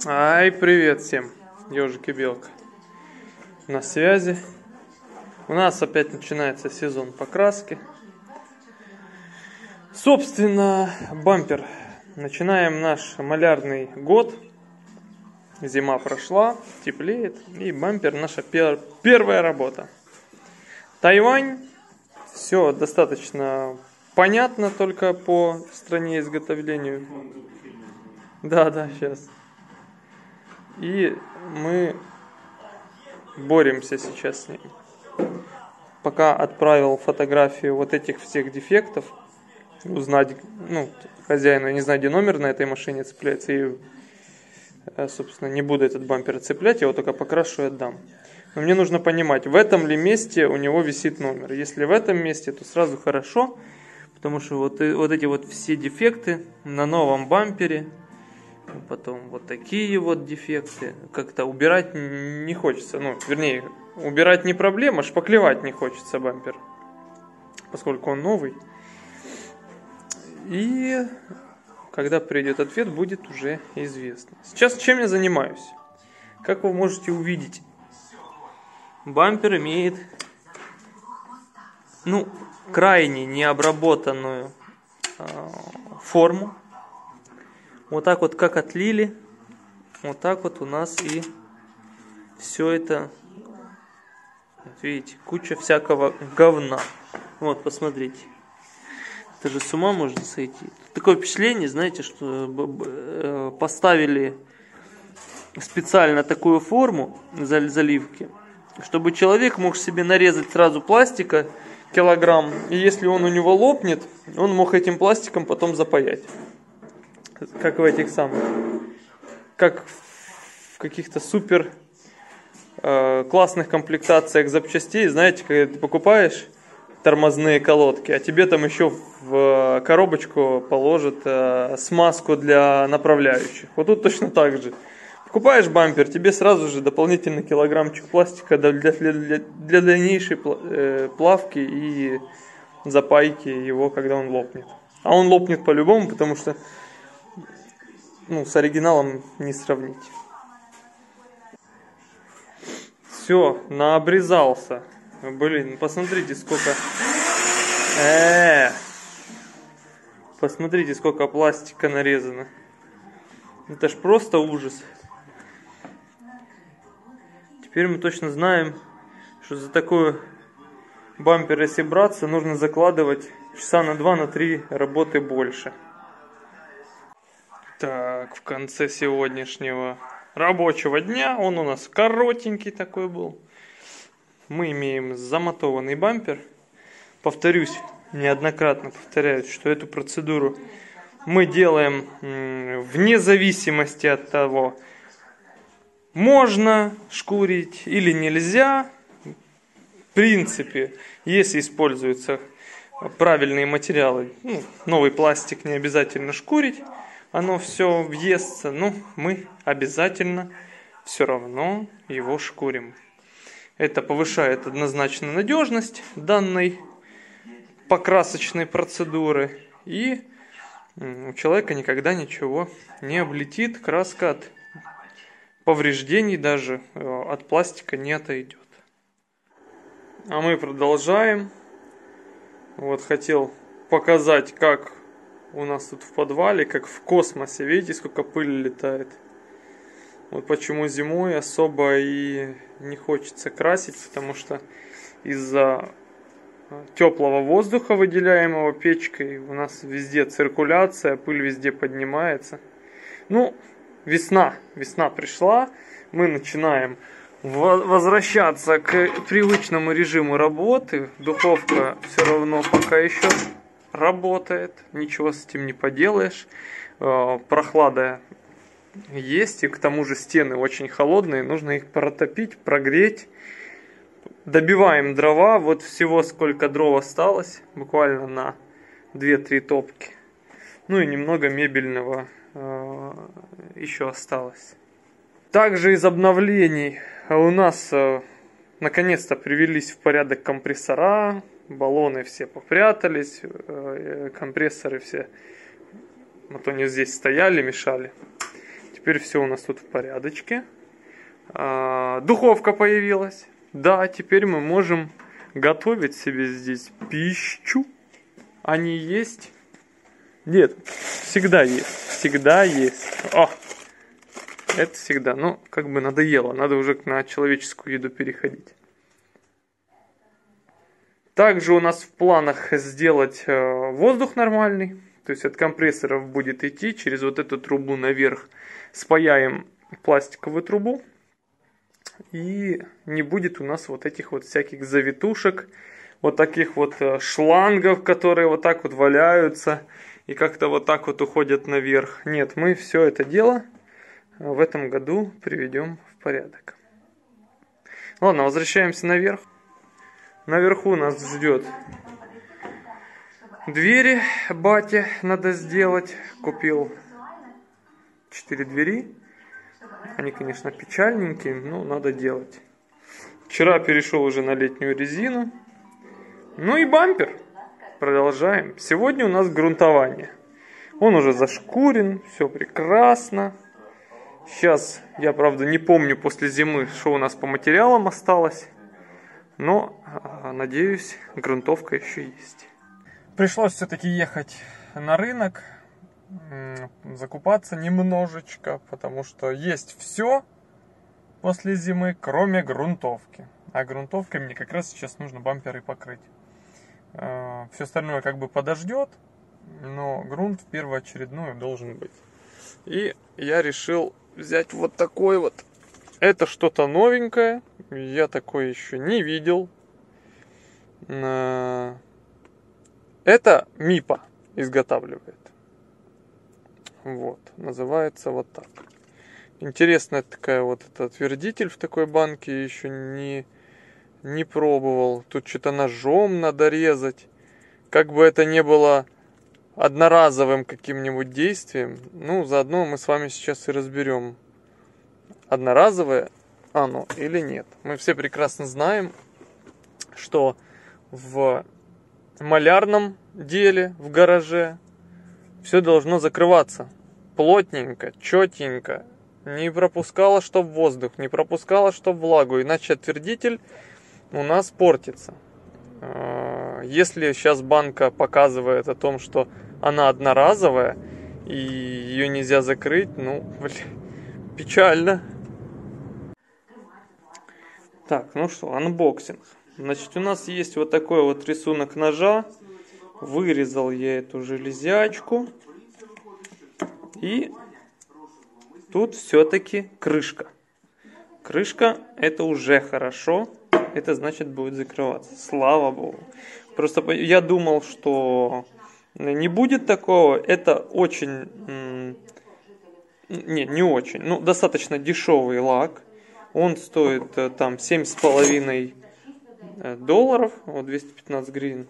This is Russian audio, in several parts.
Ай, привет всем, ежик и белка на связи. У нас опять начинается сезон покраски. Собственно, бампер. Начинаем наш малярный год. Зима прошла, теплеет, и бампер наша первая работа. Тайвань. Все достаточно понятно только по стране изготовлению. Да, сейчас. И мы боремся сейчас с ним. Пока отправил фотографию вот этих всех дефектов, узнать, хозяину, я не знаю, где номер на этой машине цепляется, и, собственно, не буду этот бампер цеплять, я его только покрашу и отдам. Но мне нужно понимать, в этом ли месте у него висит номер. Если в этом месте, то сразу хорошо, потому что вот эти вот все дефекты на новом бампере, потом вот такие вот дефекты, как-то убирать не хочется. Вернее, убирать не проблема, шпаклевать не хочется бампер, поскольку он новый. И когда придет ответ, будет уже известно. Сейчас чем я занимаюсь? Как вы можете увидеть, бампер имеет крайне необработанную форму. Вот так вот, как отлили, вот так вот у нас и все это, видите, куча всякого говна. Вот, посмотрите. Это же с ума можно сойти. Такое впечатление, знаете, что поставили специально такую форму заливки, чтобы человек мог себе нарезать сразу пластика килограмм, и если он у него лопнет, он мог этим пластиком потом запаять. Как в этих самых, как в каких-то супер классных комплектациях запчастей, знаете, когда ты покупаешь тормозные колодки, а тебе там еще в коробочку положат смазку для направляющих. Вот тут точно так же. Покупаешь бампер, тебе сразу же дополнительный килограммчик пластика для дальнейшей плавки и запайки его, когда он лопнет. А он лопнет по-любому, потому что с оригиналом не сравнить. Все, наобрезался. Блин, посмотрите, сколько... Посмотрите, сколько пластика нарезано. Это ж просто ужас. Теперь мы точно знаем, что за такой бампер, если браться, нужно закладывать часа на 2-3 работы больше. Так, в конце сегодняшнего рабочего дня, он у нас коротенький такой был. Мы имеем замотованный бампер. Повторюсь, неоднократно повторяюсь, что эту процедуру мы делаем вне зависимости от того, можно шкурить или нельзя. В принципе, если используются правильные материалы, новый пластик, не обязательно шкурить. Оно все въестся, но мы обязательно все равно его шкурим. Это повышает однозначно надежность данной покрасочной процедуры. И у человека никогда ничего не облетит, краска от повреждений даже от пластика не отойдет. А мы продолжаем. Вот хотел показать, как у нас тут в подвале, как в космосе. Видите, сколько пыли летает? Вот почему зимой особо и не хочется красить, потому что из-за теплого воздуха, выделяемого печкой, у нас везде циркуляция, пыль везде поднимается. Весна пришла, мы начинаем возвращаться к привычному режиму работы. Духовка все равно пока еще работает, ничего с этим не поделаешь. Прохлада есть, и к тому же стены очень холодные, нужно их протопить, прогреть. Добиваем дрова, вот всего сколько дров осталось, буквально на 2-3 топки. И немного мебельного еще осталось. Также из обновлений у нас наконец-то привелись в порядок компрессора. Баллоны все попрятались, компрессоры все, вот они здесь стояли, мешали. теперь все у нас тут в порядочке. Духовка появилась. Да, теперь мы можем готовить себе здесь пищу. Они есть? Нет, всегда есть. Всегда есть. О! Это всегда. Ну, как бы надоело. Надо уже на человеческую еду переходить. Также у нас в планах сделать воздух нормальный. То есть от компрессоров будет идти через вот эту трубу наверх. Спаяем пластиковую трубу. И не будет у нас вот этих вот всяких завитушек. Вот таких вот шлангов, которые вот так вот валяются. И как-то вот так вот уходят наверх. Нет, мы все это дело в этом году приведем в порядок. Ладно, возвращаемся наверх. Наверху нас ждет двери. Батя надо сделать. Купил 4 двери. Они, конечно, печальненькие, но надо делать. Вчера перешел уже на летнюю резину. Ну и бампер. Продолжаем. Сегодня у нас грунтование. Он уже зашкурен, все прекрасно. Сейчас, я правда не помню после зимы, что у нас по материалам осталось. Но, надеюсь, грунтовка еще есть. Пришлось все-таки ехать на рынок. Закупаться немножечко, потому что есть все после зимы, кроме грунтовки. А грунтовкой мне как раз сейчас нужно бамперы покрыть. Все остальное как бы подождет, но грунт первоочередной должен быть. И я решил взять вот такой вот. Это что-то новенькое, я такое еще не видел. Это МИПа изготавливает. Вот, называется вот так. Интересная такая вот эта отвердитель в такой банке, еще не пробовал. Тут что-то ножом надо резать. Как бы это не было одноразовым каким-нибудь действием, ну, заодно мы с вами сейчас и разберем, одноразовое оно или нет. Мы все прекрасно знаем, что в малярном деле, в гараже, все должно закрываться плотненько, четенько, не пропускало, чтоб воздух, не пропускало, чтоб влагу, иначе отвердитель у нас портится. Если сейчас банка показывает о том, что она одноразовая и ее нельзя закрыть, ну, блин, печально. Так, ну что, анбоксинг. Значит, у нас есть вот такой вот рисунок ножа. Вырезал я эту железячку. И тут все-таки крышка. Крышка — это уже хорошо. Это значит будет закрываться. Слава богу. Просто я думал, что не будет такого. Это очень... не очень. Ну, достаточно дешевый лак. Он стоит там $7,5. Вот 215 гривен.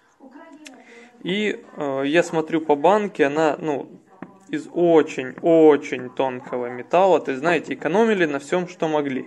И я смотрю по банке, она, ну, из очень-очень тонкого металла. То есть, знаете, экономили на всем, что могли.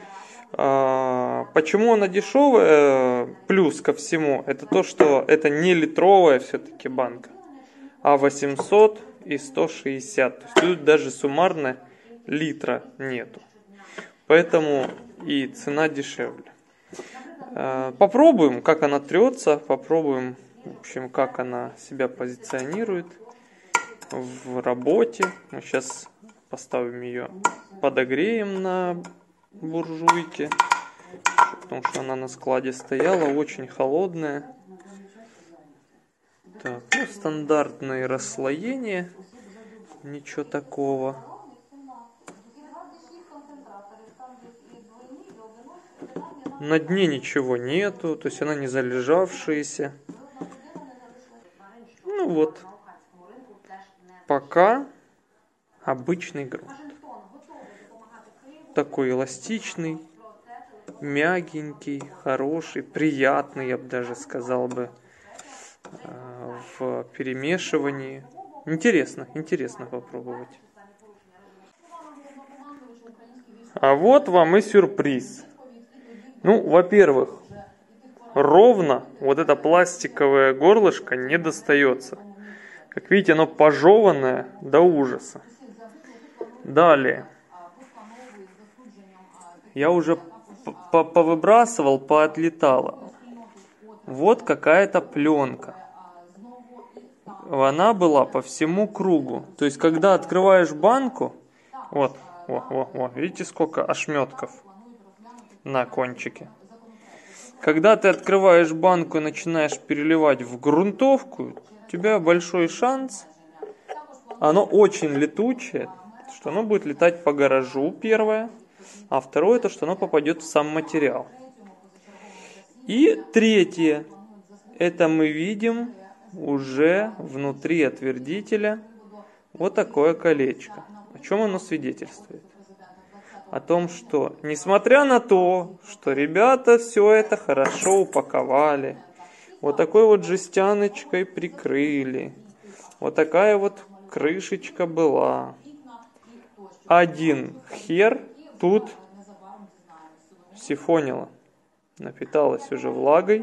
Почему она дешевая? Плюс ко всему, это то, что это не литровая все-таки банка, а 800 и 160. То есть тут даже суммарно литра нету. Поэтому и цена дешевле. Попробуем, как она трется, попробуем, в общем, как она себя позиционирует в работе. Мы сейчас поставим ее, подогреем на буржуйке, потому что она на складе стояла, очень холодная. Так, ну, стандартные расслоения, ничего такого. На дне ничего нету, то есть она не залежавшаяся. Ну вот, пока обычный грунт. Такой эластичный, мягенький, хороший, приятный, я бы даже сказал бы, в перемешивании. Интересно попробовать. А вот вам и сюрприз. Ну, во-первых, ровно вот это пластиковое горлышко не достается. Как видите, оно пожеванное до ужаса. Далее. Я уже повыбрасывал, поотлетало. Вот какая-то пленка. Она была по всему кругу. То есть, когда открываешь банку, вот, видите, сколько ошметков на кончике. Когда ты открываешь банку и начинаешь переливать в грунтовку, у тебя большой шанс, оно очень летучее, что оно будет летать по гаражу, первое, а второе, то, что оно попадет в сам материал. И третье, это мы видим уже внутри отвердителя вот такое колечко. О чем оно свидетельствует? О том, что несмотря на то, что ребята все это хорошо упаковали, вот такой вот жестяночкой прикрыли, вот такая вот крышечка была, один хер тут сифонило, напиталось уже влагой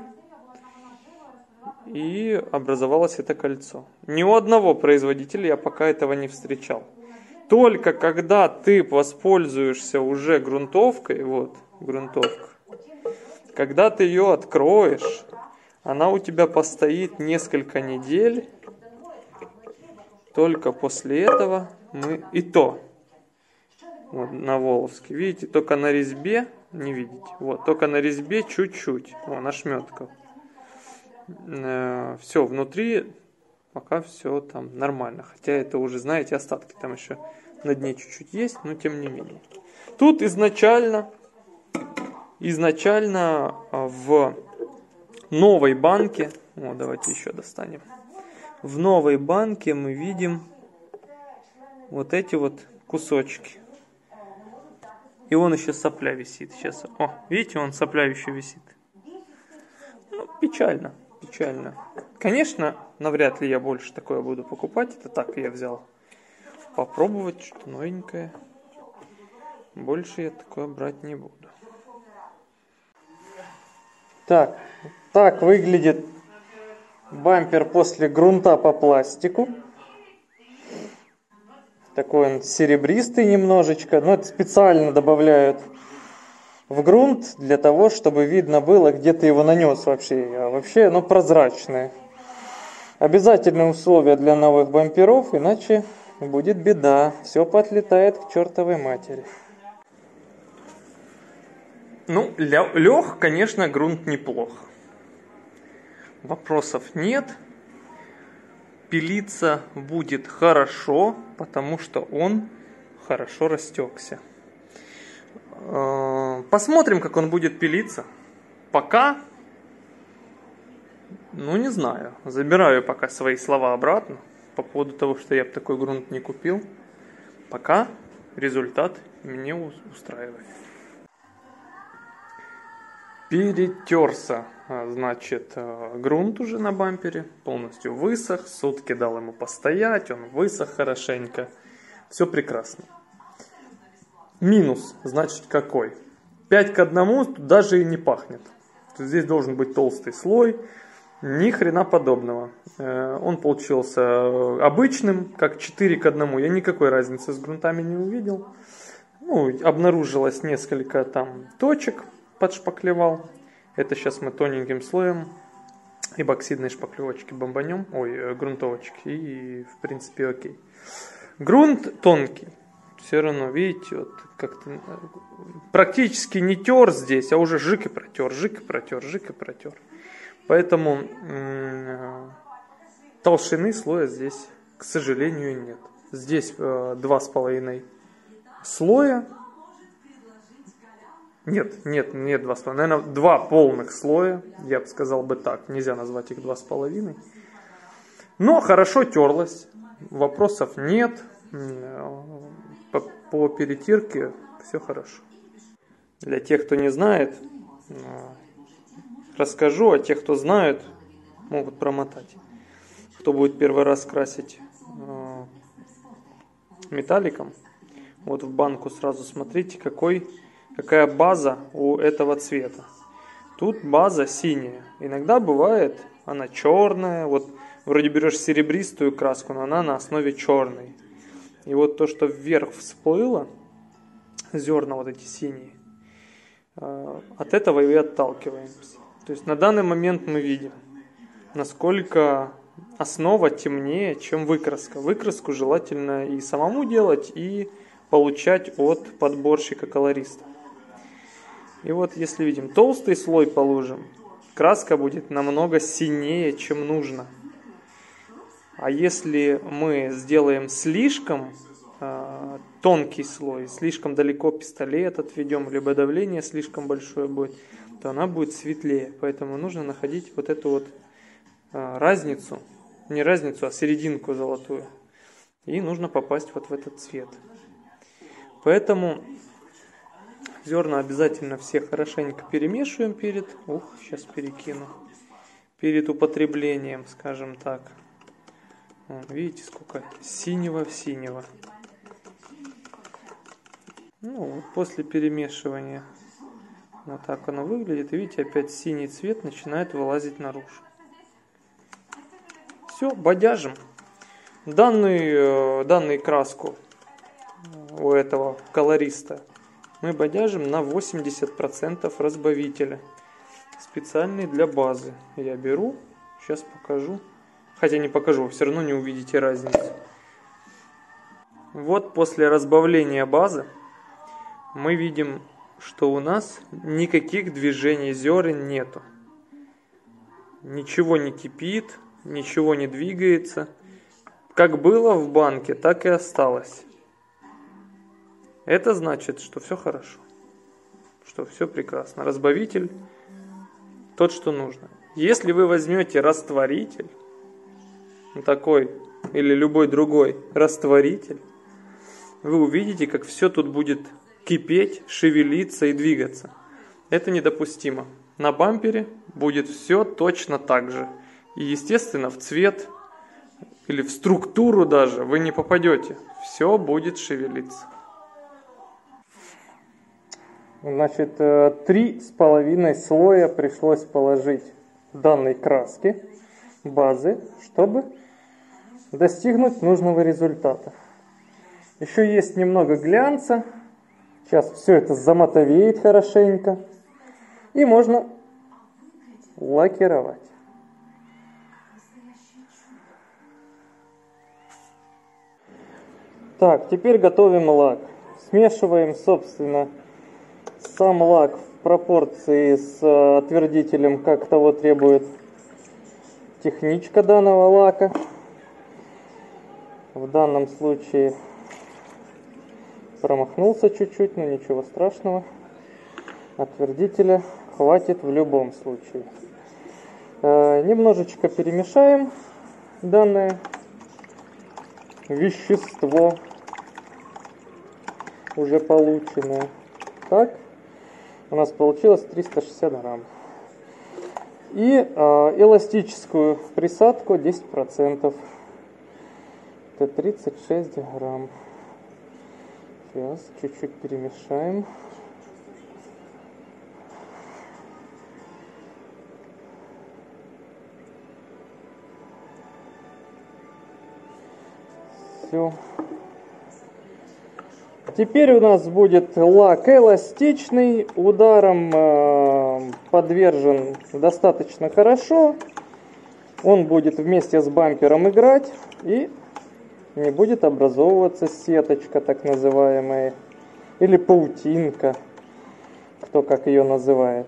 и образовалось это кольцо. Ни у одного производителя я пока этого не встречал. Только когда ты воспользуешься уже грунтовкой, вот грунтовка, когда ты ее откроешь, она у тебя постоит несколько недель, только после этого мы и то, вот на Волжске, видите, только на резьбе, не видите, вот, только на резьбе чуть-чуть, вон, ошметка. Все, внутри пока все там нормально, хотя это уже, знаете, остатки там еще на дне чуть-чуть есть, но тем не менее. Тут изначально в новой банке, вот давайте еще достанем, в новой банке мы видим вот эти вот кусочки. И он еще сопля висит сейчас. О, видите, он сопля еще висит. Ну, печально. Конечно, навряд ли я больше такое буду покупать. Это так я взял. Попробовать что-то новенькое. Больше я такое брать не буду. Так выглядит бампер после грунта по пластику. Такой он серебристый немножечко. Но это специально добавляют в грунт для того, чтобы видно было, где ты его нанес вообще. А вообще оно прозрачное. Обязательное условие для новых бамперов, иначе будет беда. Все поотлетает к чертовой матери. Ну, лег, конечно, грунт неплох. Вопросов нет. Пилиться будет хорошо, потому что он хорошо растекся. Посмотрим, как он будет пилиться. Пока, ну не знаю, забираю пока свои слова обратно по поводу того, что я бы такой грунт не купил. Пока результат меня устраивает. Перетерся, значит, грунт уже на бампере, полностью высох, сутки дал ему постоять, он высох хорошенько, все прекрасно. Минус, значит, какой? 5 к 1 даже и не пахнет. Здесь должен быть толстый слой, ни хрена подобного. Он получился обычным, как 4 к 1. Я никакой разницы с грунтами не увидел. Ну, обнаружилось несколько там точек, подшпаклевал. Это сейчас мы тоненьким слоем эбоксидной шпаклевочки бомбанем, грунтовочки, и в принципе окей. Грунт тонкий. Все равно, видите, вот как-то практически не тер здесь, а уже жик и протер. Поэтому толщины слоя здесь, к сожалению, нет. Здесь 2,5 слоя. Нет, 2,5. Наверное, 2 полных слоя, я бы сказал бы так. Нельзя назвать их 2,5. Но хорошо терлось. Вопросов нет. По перетирке все хорошо. Для тех, кто не знает, расскажу, а тех, кто знают, могут промотать. Кто будет первый раз красить металликом, вот в банку сразу смотрите, какая база у этого цвета. Тут база синяя. Иногда бывает она черная. Вот вроде берешь серебристую краску, но она на основе черной. И вот то, что вверх всплыло, зерна вот эти синие, от этого и отталкиваемся. То есть на данный момент мы видим, насколько основа темнее, чем выкраска. Выкраску желательно и самому делать, и получать от подборщика-колориста. И вот если видим, толстый слой положим, краска будет намного синее, чем нужно. А если мы сделаем слишком тонкий слой, слишком далеко пистолет отведем, либо давление слишком большое будет, то она будет светлее. Поэтому нужно находить вот эту вот разницу, не разницу, а серединку золотую. И нужно попасть вот в этот цвет. Поэтому зерна обязательно все хорошенько перемешиваем сейчас перекину, перед употреблением, скажем так. Видите, сколько синего в синего. Вот после перемешивания вот так оно выглядит. И видите, опять синий цвет начинает вылазить наружу. Все, бодяжим. Данную краску у этого колориста мы бодяжим на 80% разбавителя. Специальный для базы. Я беру, сейчас покажу. Хотя не покажу, все равно не увидите разницы. Вот после разбавления базы мы видим, что у нас никаких движений зерен нету. Ничего не кипит, ничего не двигается. Как было в банке, так и осталось. Это значит, что все хорошо. Что все прекрасно. Разбавитель тот, что нужно. Если вы возьмете растворитель, такой или любой другой растворитель, вы увидите, как все тут будет кипеть, шевелиться и двигаться. Это недопустимо. На бампере будет все точно так же. И, естественно, в цвет или в структуру даже вы не попадете. Все будет шевелиться. Значит, 3,5 слоя пришлось положить данной краски, базы, чтобы достигнуть нужного результата. Еще есть немного глянца. Сейчас все это замотовеет хорошенько. И можно лакировать. Так, теперь готовим лак. Смешиваем, собственно, сам лак в пропорции с отвердителем, как того требует техничка данного лака. В данном случае промахнулся чуть-чуть, но ничего страшного. Отвердителя хватит в любом случае. Немножечко перемешаем данное вещество, уже полученное. Так, у нас получилось 360 грамм. И эластическую присадку 10%. Это 36 грамм. Сейчас чуть-чуть перемешаем. Все. Теперь у нас будет лак эластичный, ударом подвержен достаточно хорошо. Он будет вместе с бампером играть и не будет образовываться сеточка, так называемая, или паутинка, кто как ее называет.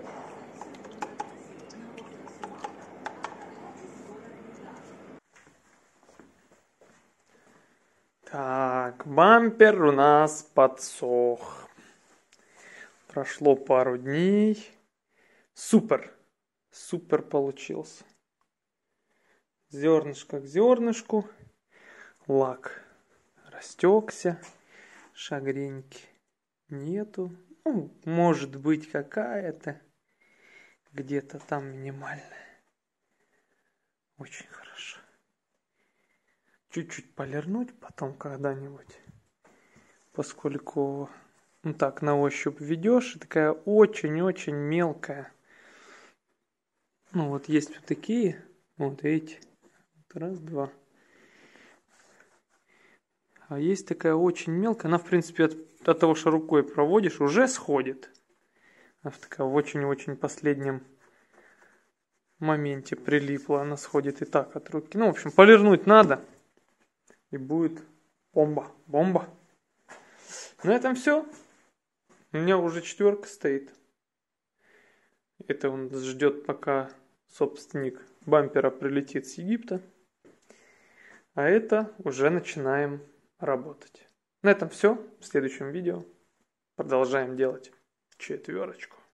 Так, бампер у нас подсох. Прошло пару дней. Супер! Супер получился. Зернышко к зернышку. Лак растекся. Шагреньки нету. Ну, может быть какая-то. Где-то там минимальная. Очень хорошо. Чуть-чуть полирнуть потом когда-нибудь, поскольку так на ощупь ведешь, и такая очень-очень мелкая. Вот есть вот такие, вот видите, раз, два. А есть такая очень мелкая. Она, в принципе, от того, что рукой проводишь, уже сходит. Она такая в очень-очень последнем моменте прилипла. Она сходит и так от руки. Ну, в общем, полирнуть надо. И будет бомба. Бомба. На этом все. У меня уже 4 стоит. Это он ждет, пока собственник бампера прилетит с Египта. А это уже начинаем работать. На этом все. В следующем видео продолжаем делать 4.